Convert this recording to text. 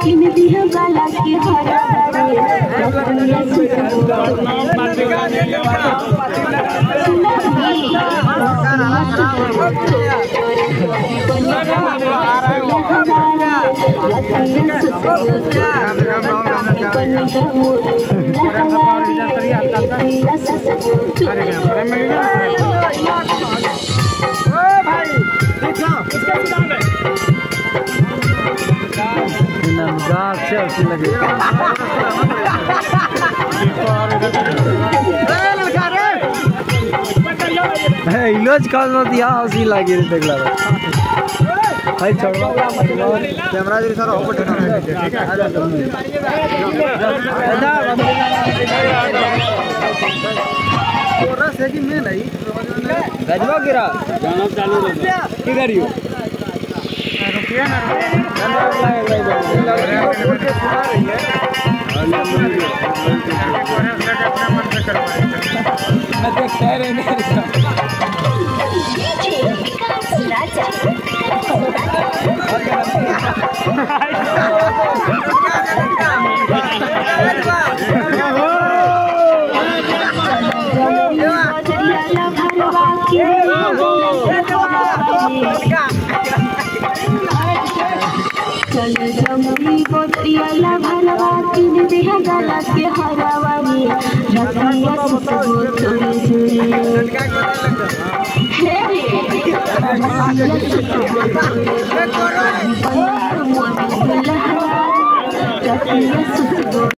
किन दिया गला के हरवारी रतिया इलोज कॉल में दिया हंसी लगी रे देखला भाई छोड़वा कैमरा जरी सर ऊपर ठीक है पूरा सेटिंग में नहीं गजवा गिरा गाना चालू रहो की करियो रुकिए ना चल जमुई गोतियाला भलवा किन दिया गला के हरवारी रतिया सुसगो चोरी चोरी हे रे